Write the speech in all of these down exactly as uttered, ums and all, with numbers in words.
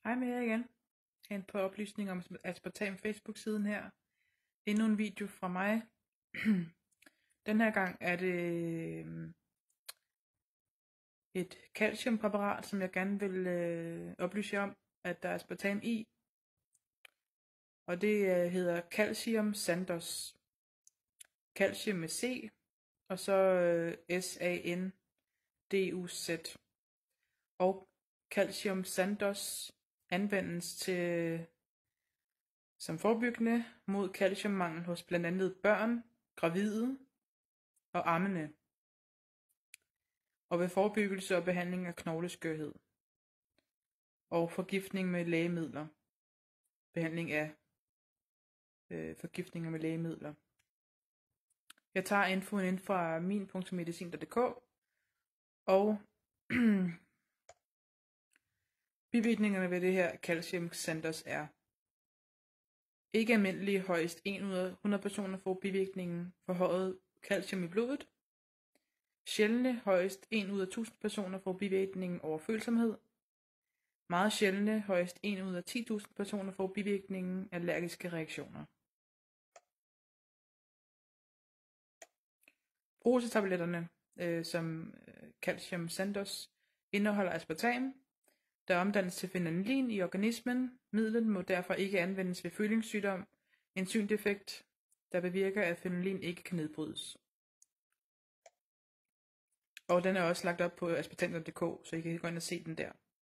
Hej med jer igen. En på oplysning om aspartam Facebook-siden her. Endnu en video fra mig. Den her gang er det et calciumpræparat, som jeg gerne vil øh, oplyse jer om, at der er aspartam i. Og det øh, hedder Calcium Sandos. Calcium med C, og så øh, S A N D U Z. Og Calcium Sandos anvendes til som forebyggende mod calciummangel hos blandt andet børn, gravide og ammende, og ved forebyggelse og behandling af knogleskørhed og forgiftning med lægemidler. Behandling af øh, forgiftninger med lægemidler. Jeg tager infoen ind fra min punktum medicin punktum d k, og bivirkningerne ved det her Calcium Sandos er: ikke almindelige, højst en ud af hundrede personer får bivirkningen forhøjet calcium i blodet. Sjældne, højst en ud af tusind personer får bivirkningen overfølsomhed. Meget sjældne, højst en ud af ti tusind personer får bivirkningen allergiske reaktioner. Brusetabletterne, øh, som Calcium Sandos, indeholder aspartam, der omdannes til phenolin i organismen. Midlet må derfor ikke anvendes ved følingssygdom, enzymdefekt, der bevirker, at phenolin ikke kan nedbrydes. Og den er også lagt op på aspartam punktum d k, så I kan gå ind og se den der.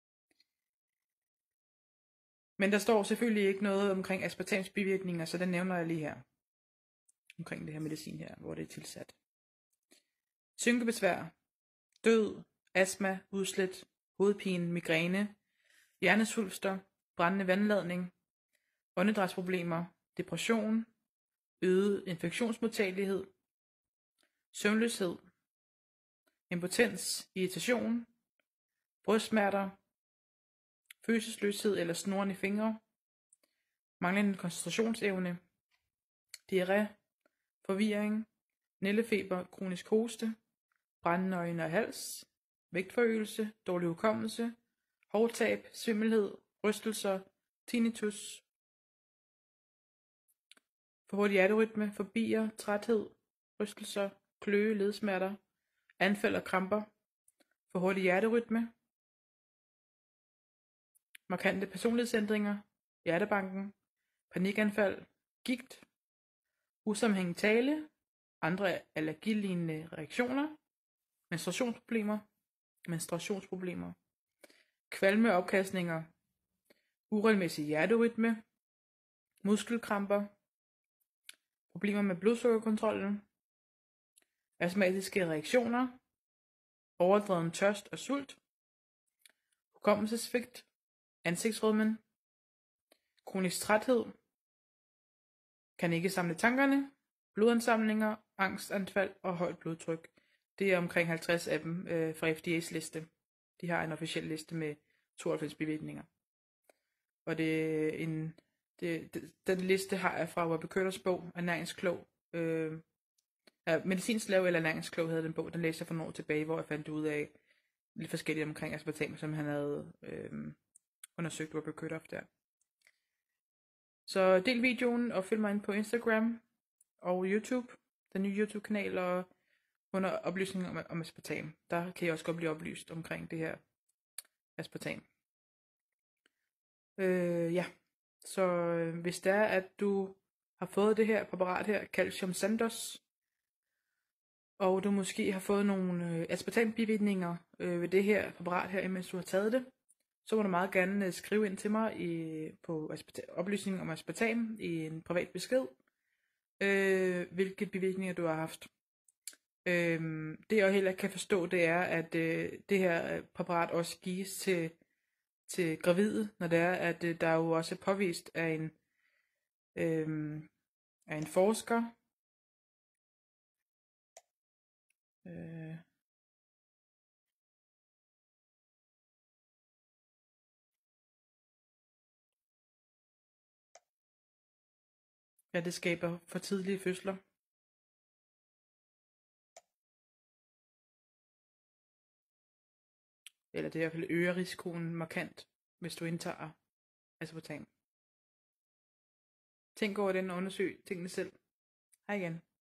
Men der står selvfølgelig ikke noget omkring aspartams bivirkninger, så den nævner jeg lige her. Omkring det her medicin her, hvor det er tilsat. Synkebesvær, død, astma, udslæt, hovedpine, migræne, hjernesvulster, brændende vandladning, åndedrætsproblemer, depression, øget infektionsmodtagelighed, søvnløshed, impotens, irritation, brystsmerter, følelsesløshed eller snoren i fingre, manglende koncentrationsevne, diarré, forvirring, nældefeber, kronisk hoste, brændende øjne og hals, vægtforøgelse, dårlig hukommelse, hårtab, svimmelhed, rystelser, tinnitus, for hurtig hjerterytme, fobier, træthed, rystelser, kløe, ledsmerter, anfald og kramper, for hurtig hjerterytme, markante personlighedsændringer, hjertebanken, panikanfald, gigt, usammenhængende tale, andre allergilignende reaktioner, menstruationsproblemer, menstruationsproblemer, kvalme og opkastninger, uregelmæssig hjerterytme, muskelkramper, problemer med blodsukkerkontrollen, astmatiske reaktioner, overdreven tørst og sult, hukommelsessvigt, ansigtsrødmen, kronisk træthed, kan ikke samle tankerne, blodansamlinger, angstanfald og højt blodtryk. Det er omkring halvtreds af dem øh, fra F D A's liste. De har en officiel liste med tooghalvfems bivirkninger. Og det er en, det, det, den liste har jeg fra Robert Curters bog, Ernæringsklog. Øh, ja, Medicinslav eller Ernæringsklog havde den bog. Den læste jeg for nogle år tilbage, hvor jeg fandt ud af lidt forskelligt omkring aspartam, som han havde øh, undersøgt Robert Curter der. Så del videoen og følg mig ind på Instagram og YouTube, den nye YouTube-kanal, og under oplysninger om, om aspartam. Der kan I også godt blive oplyst omkring det her aspartam. Øh, ja, så øh, hvis det er, at du har fået det her præparat her, Calcium Sandos, og du måske har fået nogle øh, aspartam-bivirkninger øh, ved det her præparat her, mens du har taget det, så må du meget gerne øh, skrive ind til mig i, på aspartam, oplysninger om aspartam i en privat besked, øh, hvilke bivirkninger du har haft. Øhm, det jeg heller ikke kan forstå, det er, at øh, det her præparat også gives til, til gravide, når det er, at øh, der jo også er påvist af en, øh, af en forsker, øh, ja, det skaber for tidlige fødsler. Eller det i hvert fald øger risikoen markant, hvis du indtager aspartam. Tænk over den og undersøg tingene selv. Hej igen.